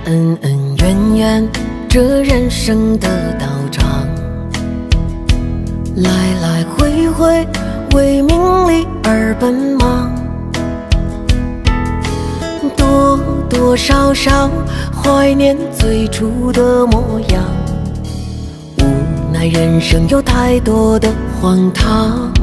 恩恩怨怨，这人生的道场，来来回回，为名利而奔忙，多多少少怀念最初的模样，无奈人生有太多的荒唐。